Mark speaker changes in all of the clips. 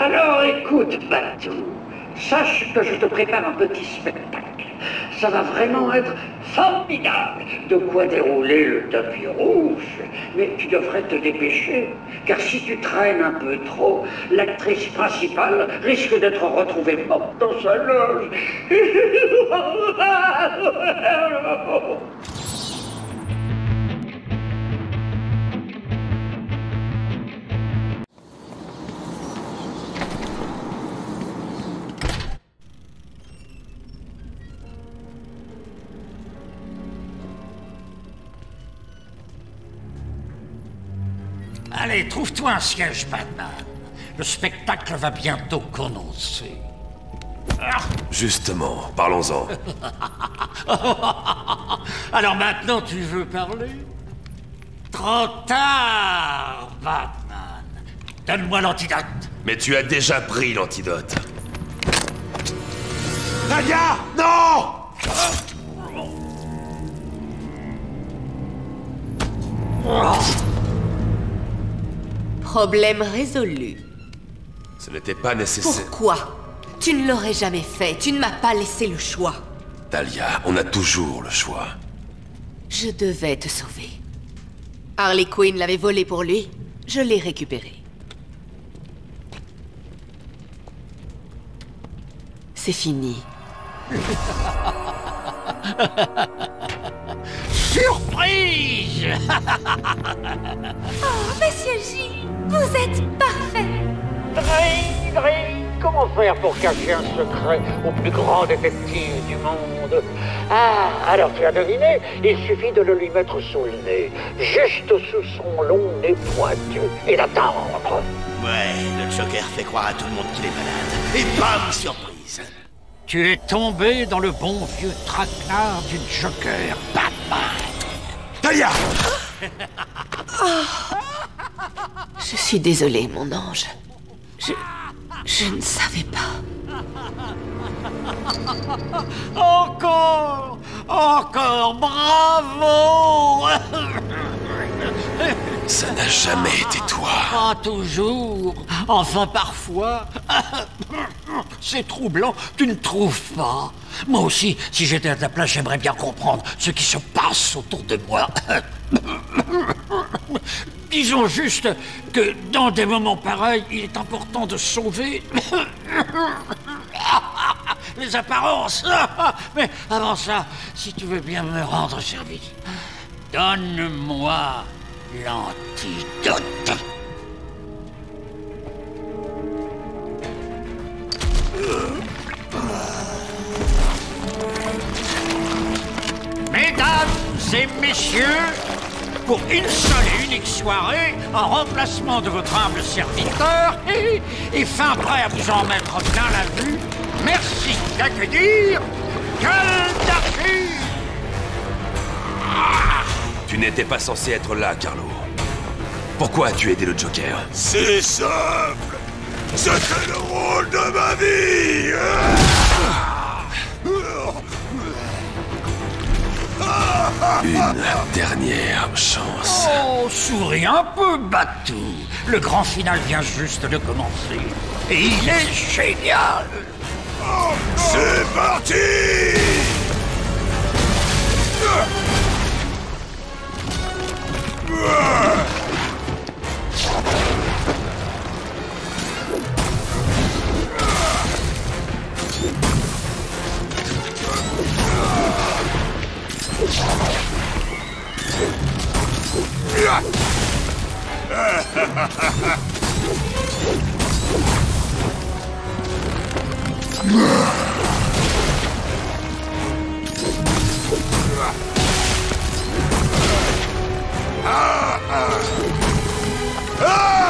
Speaker 1: Alors écoute, Batou, sache que je te prépare un petit spectacle. Ça va vraiment être formidable. De quoi dérouler le tapis rouge. Mais tu devrais te dépêcher, car si tu traînes un peu trop, l'actrice principale risque d'être retrouvée morte dans sa loge.
Speaker 2: Allez, trouve-toi un siège, Batman. Le spectacle va bientôt commencer.
Speaker 3: Justement, parlons-en.
Speaker 2: Alors maintenant, tu veux parler? Trop tard, Batman. Donne-moi l'antidote.
Speaker 3: Mais tu as déjà pris l'antidote. Nadia! Non!
Speaker 4: Problème résolu.
Speaker 3: Ce n'était pas nécessaire.
Speaker 4: Pourquoi? Tu ne l'aurais jamais fait. Tu ne m'as pas laissé le choix.
Speaker 3: Talia, on a toujours le choix.
Speaker 4: Je devais te sauver. Harley Quinn l'avait volé pour lui. Je l'ai récupéré. C'est fini.
Speaker 2: Surprise!
Speaker 5: Oh, Monsieur J, vous êtes parfait.
Speaker 1: Comment faire pour cacher un secret au plus grand détective du monde? Ah, alors tu as deviné? Il suffit de le lui mettre sous le nez, juste sous son long nez pointu, et d'attendre.
Speaker 6: Ouais, le Joker fait croire à tout le monde qu'il est malade. Et bam, surprise!
Speaker 2: Tu es tombé dans le bon vieux traquenard du Joker, Batman.
Speaker 3: Talia!
Speaker 4: Je suis désolée, mon ange. Je ne savais pas.
Speaker 2: Encore! Encore! Bravo!
Speaker 3: Ça n'a jamais été toi.
Speaker 2: Pas toujours. Enfin, parfois. C'est troublant, tu ne trouves pas? Moi aussi, si j'étais à ta place, j'aimerais bien comprendre ce qui se passe autour de moi. Disons juste que dans des moments pareils, il est important de sauver les apparences. Mais avant ça, si tu veux bien me rendre service, donne-moi l'antidote. Mesdames et messieurs, pour une seule et unique soirée, en remplacement de votre humble serviteur, et fin prêt à vous en mettre plein la vue, merci d'accueillir Gaddafi.
Speaker 3: Tu n'étais pas censé être là, Carlo. Pourquoi as-tu aidé le Joker?
Speaker 6: C'est simple! C'était le rôle de ma vie!
Speaker 3: Une dernière chance.
Speaker 2: Oh, souris un peu, Batou. Le grand final vient juste de commencer. Et il est génial.
Speaker 6: C'est parti! Ah!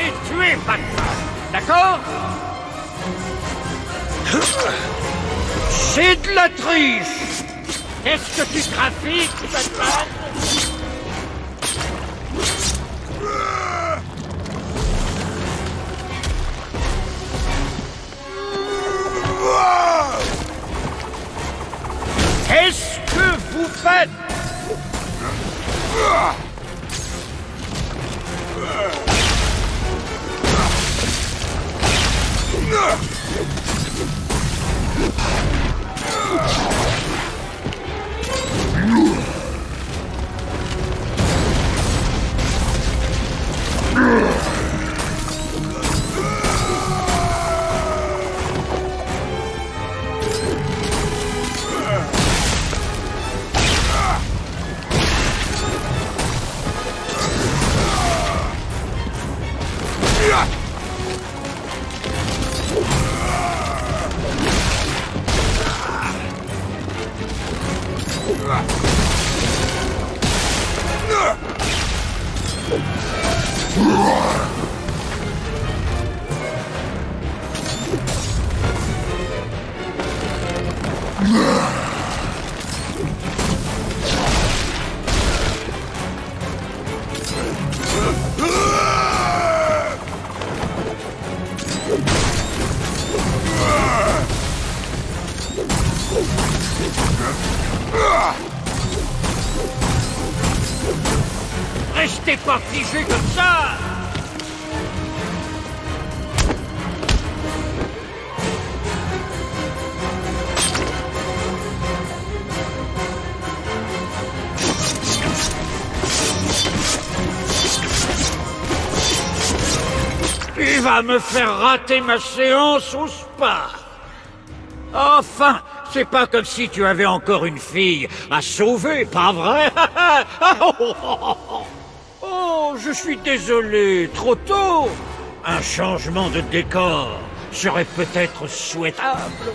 Speaker 2: les tuer, Batman. D'accord? C'est de la triche. Qu'est-ce que tu trafiques, Batman? Qu'est-ce que vous faites? Restez pas figés comme ça! Il va me faire rater ma séance au spa! Enfin, c'est pas comme si tu avais encore une fille à sauver, pas vrai? Oh, je suis désolé, trop tôt. Un changement de décor serait peut-être souhaitable.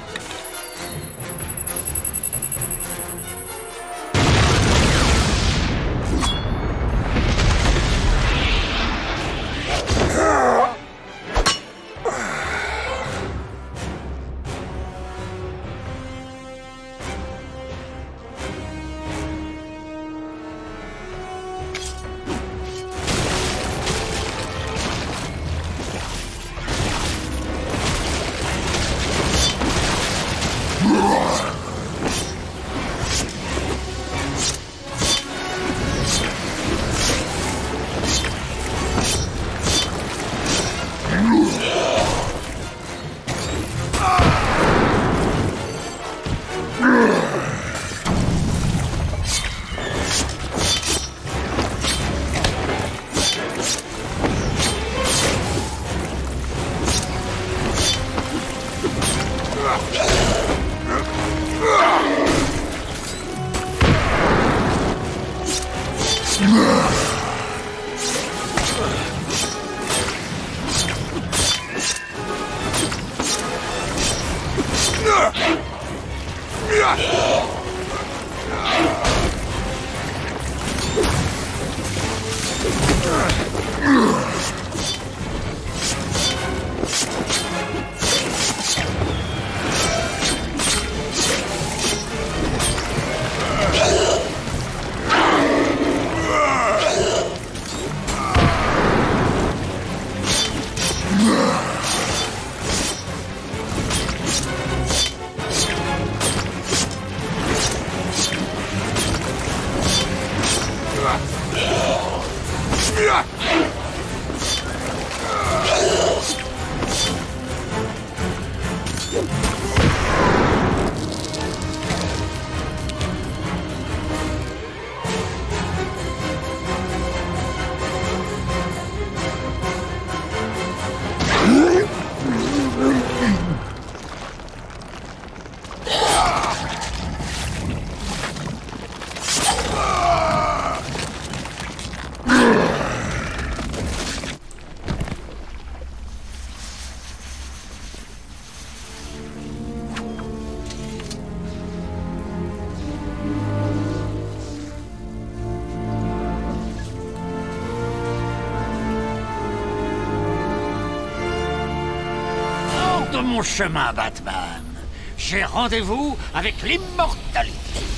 Speaker 2: de mon chemin, Batman. J'ai rendez-vous avec l'immortalité.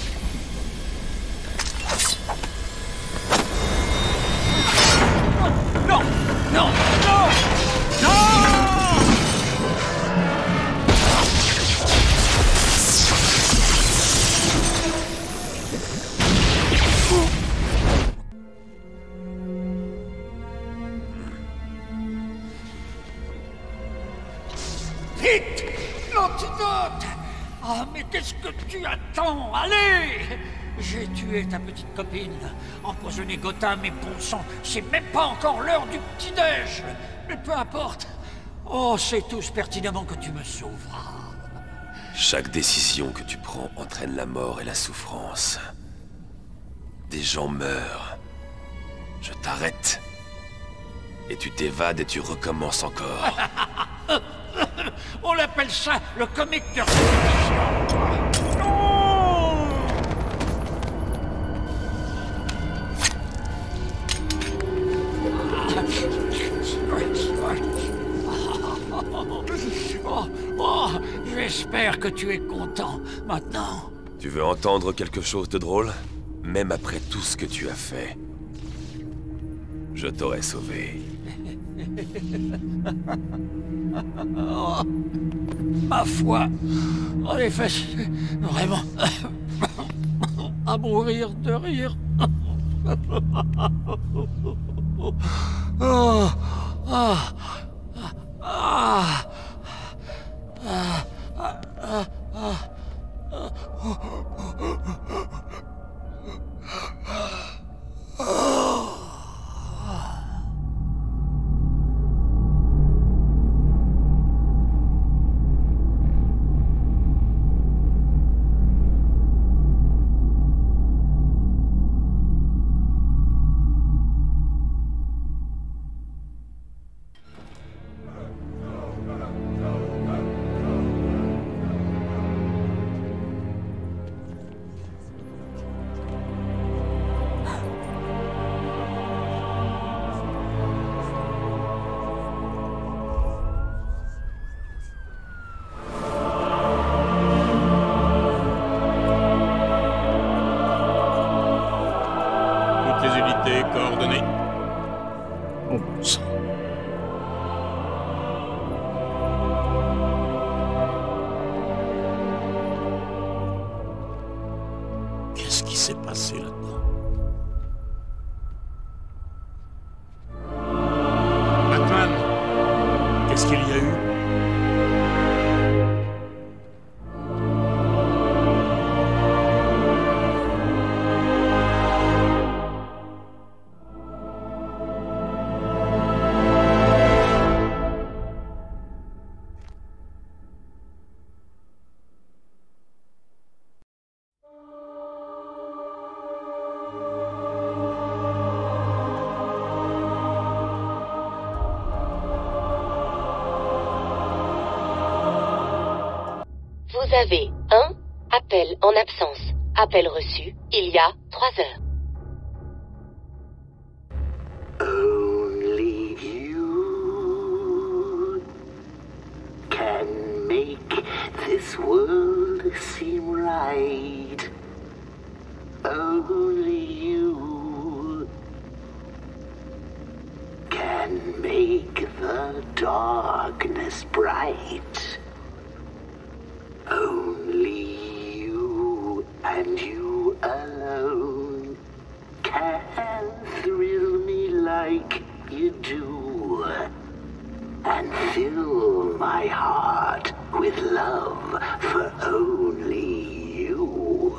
Speaker 2: Non! Non! Non! Non! Vite! L'antidote! Ah, mais qu'est-ce que tu attends? Allez! J'ai tué ta petite copine, empoisonné Gotham et bon sang, c'est même pas encore l'heure du petit-déj! Mais peu importe! Oh, c'est tous pertinemment que tu me sauveras.
Speaker 3: Chaque décision que tu prends entraîne la mort et la souffrance. Des gens meurent. Je t'arrête. Et tu t'évades et tu recommences encore.
Speaker 2: On appelle ça le comique de répétition. Non! J'espère que tu es content maintenant.
Speaker 3: Tu veux entendre quelque chose de drôle? Même après tout ce que tu as fait, je t'aurais sauvé.
Speaker 2: Oh, ma foi, en effet, c'est vraiment à mourir de rire. Oh, ah, ah,
Speaker 7: Coordonnées.
Speaker 2: Oh, sang.
Speaker 6: Qu'est-ce qui s'est passé là-dedans?
Speaker 7: Batman, qu'est-ce qu'il y a eu?
Speaker 8: Vous avez un appel en absence. Appel reçu il y a 3 heures.
Speaker 9: Only you can make this world seem right. Only you can make the darkness bright. Only you and you alone can thrill me like you do and fill my heart with love for only you.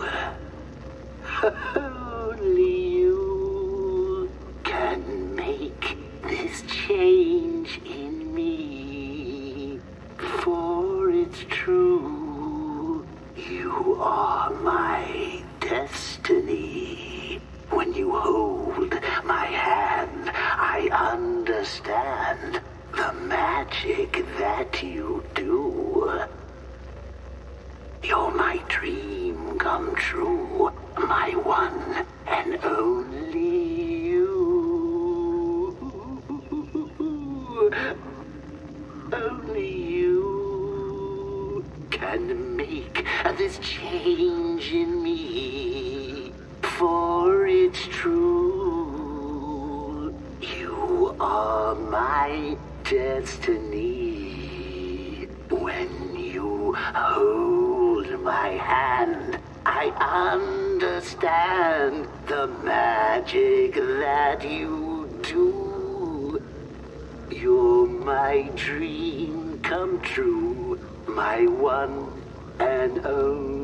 Speaker 9: Only you can make this change in me, for it's true. You are my destiny. When you hold my hand, I understand the magic that you do. You're my dream come true, my one and only you. Only you. can make this change in me. For it's true, you are my destiny. When you hold my hand, I understand the magic that you do. You're my dream come true, my one and only.